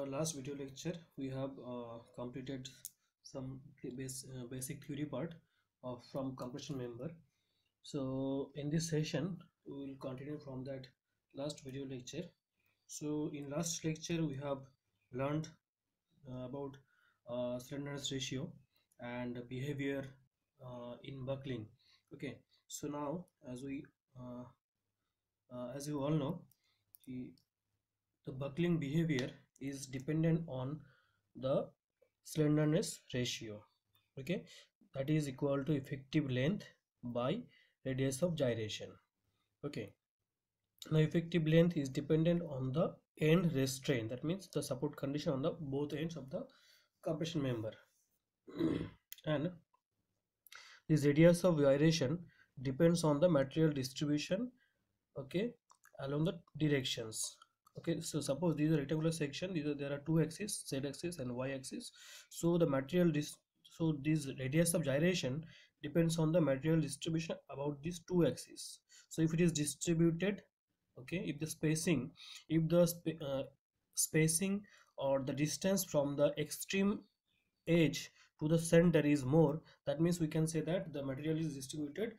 Last video lecture we have completed some basic theory part of from compression member. So in this session we will continue from that last video lecture. So in last lecture we have learned about slenderness ratio and behavior in buckling. Okay, so now uh, as you all know, the buckling behavior is dependent on the slenderness ratio. Okay, that is equal to effective length by radius of gyration. Okay, now effective length is dependent on the end restraint, that means the support condition on the both ends of the compression member. And this radius of gyration depends on the material distribution, okay, along the directions. Okay, so suppose these are rectangular section, there are two axes, z axis and y axis. So the material so this radius of gyration depends on the material distribution about these two axes. So if it is distributed, okay, if the spacing, if the spacing or the distance from the extreme edge to the center is more, that means we can say that the material is distributed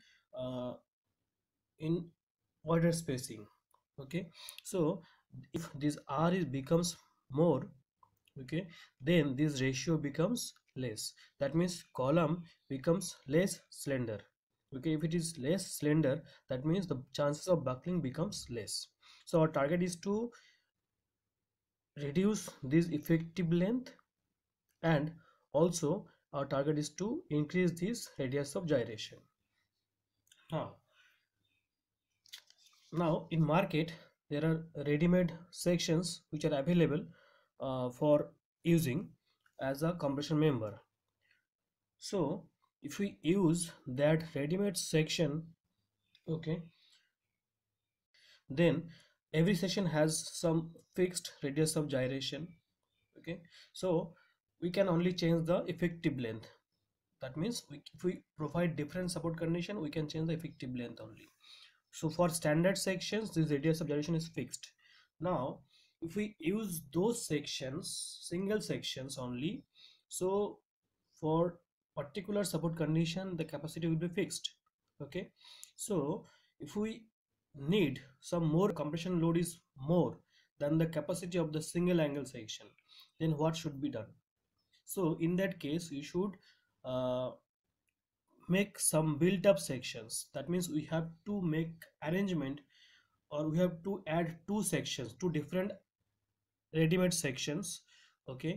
in wider spacing. Okay, so if this r is becomes more, okay, then this ratio becomes less, that means column becomes less slender. Okay, if it is less slender, that means the chances of buckling becomes less. So our target is to reduce this effective length, and also our target is to increase this radius of gyration. Now in market there are ready-made sections which are available for using as a compression member. So if we use that ready-made section, okay, then every section has some fixed radius of gyration. Okay, so we can only change the effective length. That means if we provide different support condition, we can change the effective length only. So for standard sections, this radius of gyration is fixed. Now if we use those sections, single sections only, so for particular support condition the capacity will be fixed. Okay, so if we need some more compression load is more than the capacity of the single angle section, then what should be done? So in that case you should uh, make some built up sections. That means we have to make arrangement, or we have to add two sections, two different ready-made sections, okay,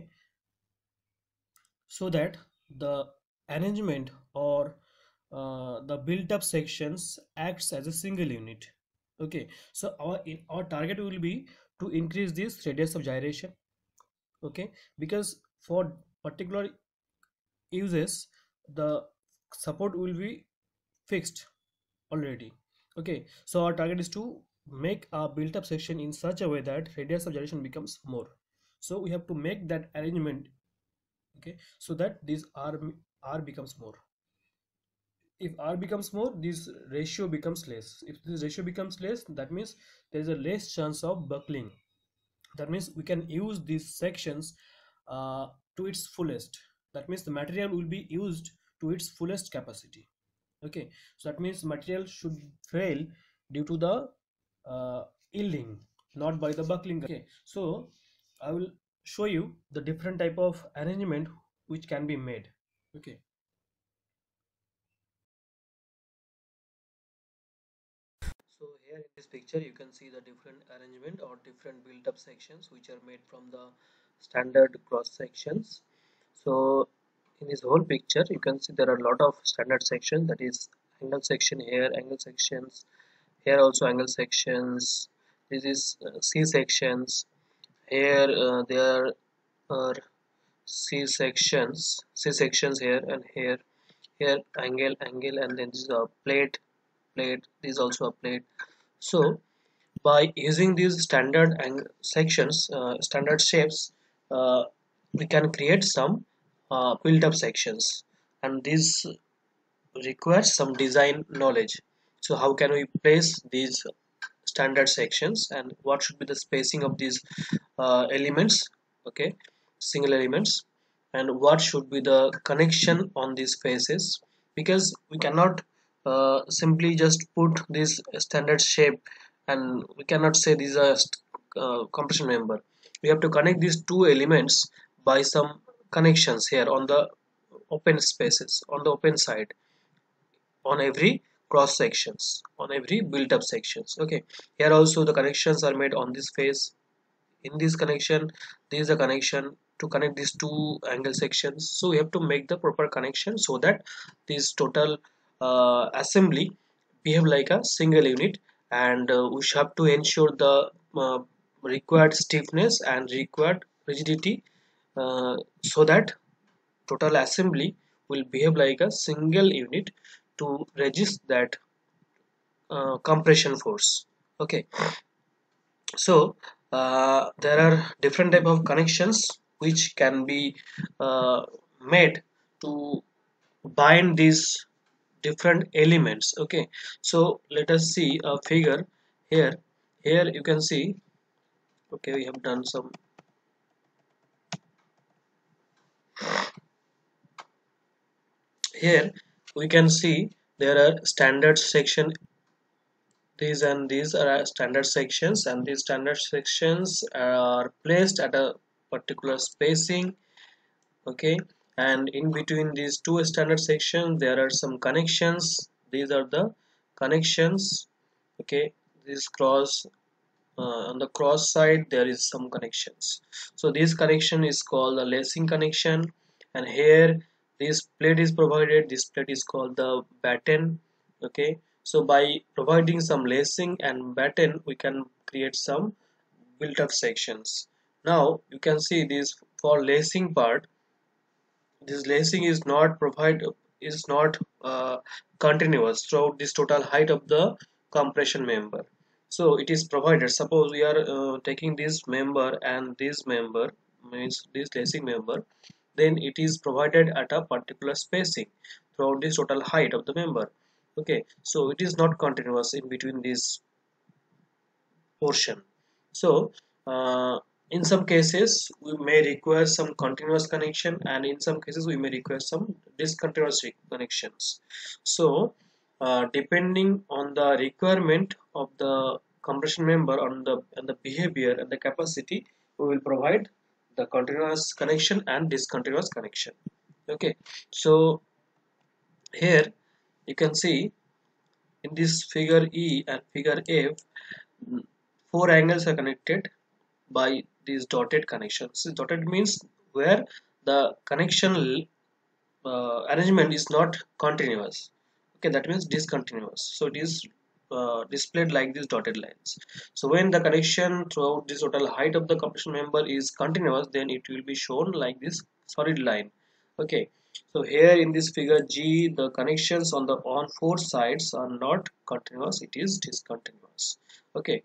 so that the arrangement or the built up sections acts as a single unit. Okay, so our target will be to increase this radius of gyration. Okay, because for particular uses the support will be fixed already. Okay, so our target is to make a built up section in such a way that radius of gyration becomes more. So we have to make that arrangement, okay, so that this r becomes more. If r becomes more, this ratio becomes less. If this ratio becomes less, that means there is a less chance of buckling. That means we can use these sections to its fullest. That means the material will be used to its fullest capacity. Okay, so that means material should fail due to the yielding, not by the buckling. Okay, so I will show you the different type of arrangement which can be made. Okay, so here in this picture you can see the different arrangement or different built up sections which are made from the standard cross sections. So in this whole picture you can see there are a lot of standard sections, that is angle section here, angle sections here, also angle sections. This is C sections here. There are C sections here, and here angle, and then this is a plate. This is also a plate. So by using these standard sections, standard shapes, we can create some built up sections, and this requires some design knowledge. So how can we place these standard sections, and what should be the spacing of these elements okay, single elements, and what should be the connection on these faces, because we cannot simply just put this standard shape and we cannot say these are compression member. We have to connect these two elements by some connections here on the open spaces, on the open side, on every cross sections, on every built up sections. Okay, here also the connections are made on this face. In this connection, there is a connection to connect these two angle sections, so we have to make the proper connection so that this total assembly behave like a single unit. And we should have to ensure the required stiffness and required rigidity, so that total assembly will behave like a single unit to resist that compression force. Okay, so there are different type of connections which can be uh, made to bind these different elements. Okay, so let us see a figure here. Here you can see, okay, we have done some. Here we can see there are standard section. These and these are standard sections, and these standard sections are placed at a particular spacing. Okay, and in between these two standard sections there are some connections. These are the connections. Okay, this cross, on the cross side there is some connections, so this connection is called the lacing connection. And here this plate is provided, this plate is called the batten. Okay, so by providing some lacing and batten we can create some built up sections. Now you can see this, for lacing part, this lacing is not continuous throughout this total height of the compression member. So it is provided, suppose we are taking this member and this member, means this lacing member, then it is provided at a particular spacing throughout this total height of the member. Okay, so it is not continuous in between this portion. So in some cases we may require some continuous connection, and in some cases we may require some discontinuous connections. So depending on the requirement of the compression member, on the behavior and the capacity, we will provide the continuous connection and discontinuous connection. Okay, so here you can see in this figure E and figure F, four angles are connected by these dotted connections. So dotted means where the connection arrangement is not continuous. Okay, that means discontinuous. So it is displayed like these dotted lines. So when the connection throughout this total height of the compression member is continuous, then it will be shown like this solid line. Okay, so here in this figure G, the connections on four sides are not continuous, it is discontinuous. Okay,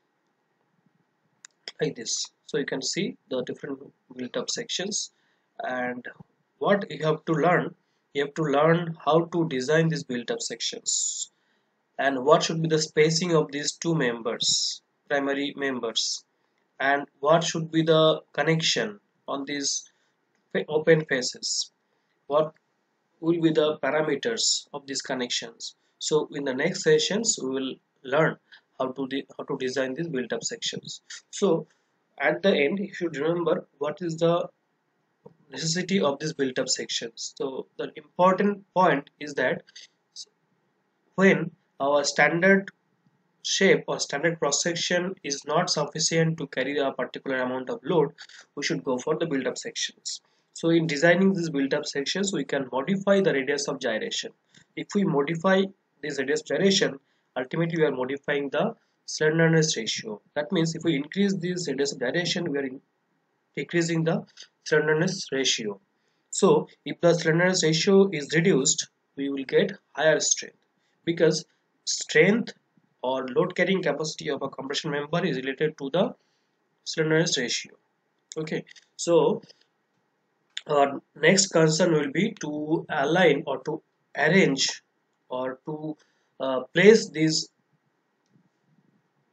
like this. So you can see the different built up sections. And what you have to learn, you have to learn how to design these built up sections, and what should be the spacing of these two members, primary members, and what should be the connection on these open faces, what will be the parameters of these connections. So in the next sessions we will learn how to design these built up sections. So at the end you should remember what is the necessity of these built up sections. So the important point is that when our standard shape or standard cross section is not sufficient to carry a particular amount of load, we should go for the built up sections. So in designing these built up sections we can modify the radius of gyration. If we modify this radius gyration, ultimately we are modifying the slenderness ratio. That means if we increase this radius of gyration, we are decreasing the slenderness ratio. So if the slenderness ratio is reduced, we will get higher strength, because strength or load carrying capacity of a compression member is related to the slenderness ratio. Okay, so our next concern will be to align or to arrange or to place these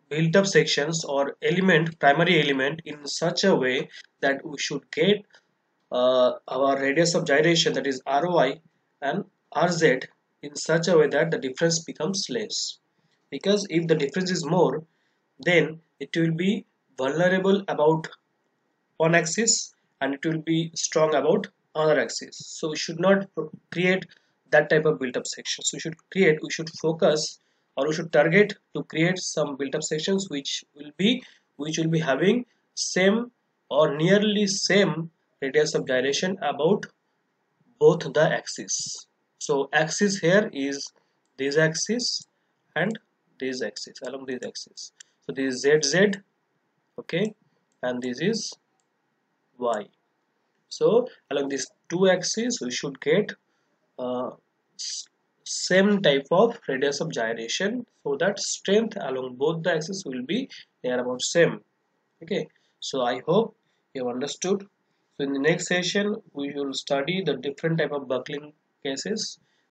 built up sections or primary element in such a way that we should get our radius of gyration, that is RY and RZ, in such a way that the difference becomes less. Because if the difference is more, then it will be vulnerable about one axis and it will be strong about another axis. So we should not create that type of built up sections. We should focus, or we should target to create some built up sections which will be having same or nearly same radius of gyration about both the axis. So axis here is this axis and this axis, along this axis. So this is ZZ, okay, and this is Y. So along these two axes we should get uh, same type of radius of gyration, so that strength along both the axes will be near about same. Okay, so I hope you have understood. So in the next session we will study the different type of buckling cases